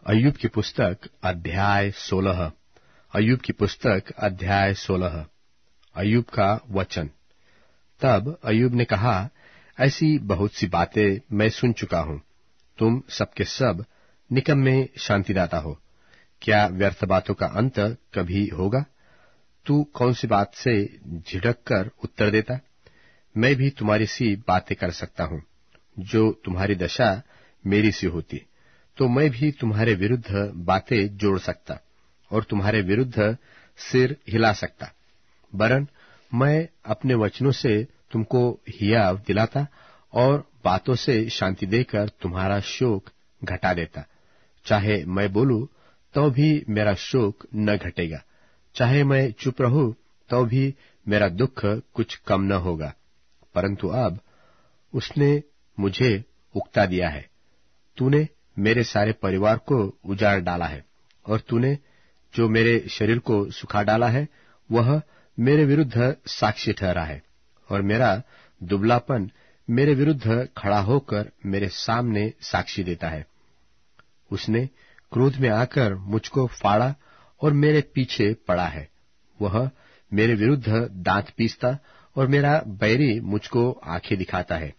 अय्यूब की पुस्तक अध्याय 16। अय्यूब की पुस्तक अध्याय 16। अय्यूब का वचन। तब अय्यूब ने कहा, ऐसी बहुत सी बातें मैं सुन चुका हूं। तुम सबके सब निकम्मे शांतिदाता हो। क्या व्यर्थ बातों का अंत कभी होगा? तू कौन सी बात से झिड़क कर उत्तर देता? मैं भी तुम्हारी सी बातें कर सकता हूं। जो तुम्हारी दशा मेरी सी होती तो मैं भी तुम्हारे विरुद्ध बातें जोड़ सकता और तुम्हारे विरुद्ध सिर हिला सकता। वरन मैं अपने वचनों से तुमको हियाव दिलाता और बातों से शांति देकर तुम्हारा शोक घटा देता। चाहे मैं बोलूं तो भी मेरा शोक न घटेगा, चाहे मैं चुप रहूं तो भी मेरा दुख कुछ कम न होगा। परंतु अब उसने मुझे उकता दिया है। तूने मेरे सारे परिवार को उजाड़ डाला है और तूने जो मेरे शरीर को सुखा डाला है वह मेरे विरुद्ध साक्षी ठहरा है और मेरा दुबलापन मेरे विरुद्ध खड़ा होकर मेरे सामने साक्षी देता है। उसने क्रोध में आकर मुझको फाड़ा और मेरे पीछे पड़ा है। वह मेरे विरुद्ध दांत पीसता और मेरा बैरी मुझको आंखें दिखाता है।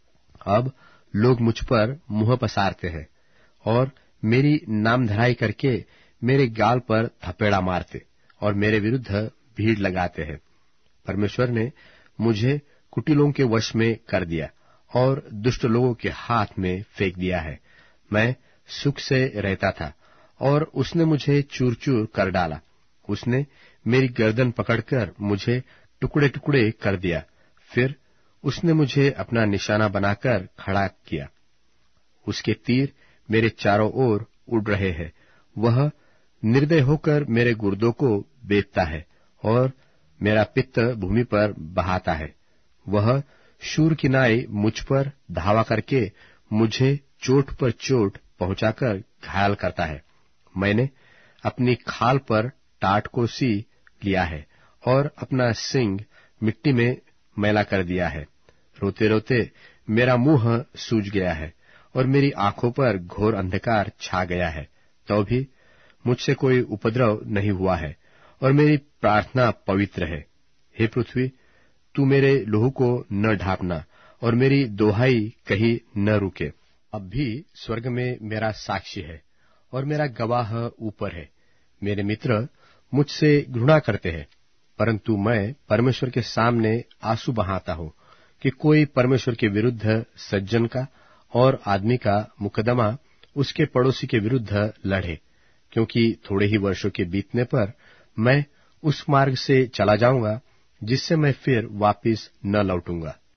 अब लोग मुझ पर मुंह पसारते हैं और मेरी नामधराई करके मेरे गाल पर थपेड़ा मारते और मेरे विरुद्ध भीड़ लगाते हैं। परमेश्वर ने मुझे कुटिलों के वश में कर दिया और दुष्ट लोगों के हाथ में फेंक दिया है। मैं सुख से रहता था और उसने मुझे चूर चूर कर डाला। उसने मेरी गर्दन पकड़कर मुझे टुकड़े टुकड़े कर दिया। फिर उसने मुझे अपना निशाना बनाकर खड़ा किया। उसके तीर मेरे चारों ओर उड़ रहे हैं। वह निर्दय होकर मेरे गुर्दों को बेधता है और मेरा पित्त भूमि पर बहाता है। वह शूर की नाई मुझ पर धावा करके मुझे चोट पर चोट पहुंचाकर घायल करता है। मैंने अपनी खाल पर टाट को सी लिया है और अपना सींग मिट्टी में मैला कर दिया है। रोते रोते मेरा मुंह सूज गया है और मेरी आंखों पर घोर अंधकार छा गया है। तो भी मुझसे कोई उपद्रव नहीं हुआ है और मेरी प्रार्थना पवित्र है। हे पृथ्वी, तू मेरे लहू को न ढांपना और मेरी दोहाई कहीं न रुके। अब भी स्वर्ग में मेरा साक्षी है और मेरा गवाह ऊपर है। मेरे मित्र मुझसे घृणा करते हैं, परंतु मैं परमेश्वर के सामने आंसू बहाता हूं कि कोई परमेश्वर के विरुद्ध सज्जन का और आदमी का मुकदमा उसके पड़ोसी के विरुद्ध लड़े, क्योंकि थोड़े ही वर्षों के बीतने पर मैं उस मार्ग से चला जाऊंगा जिससे मैं फिर वापिस न लौटूंगा।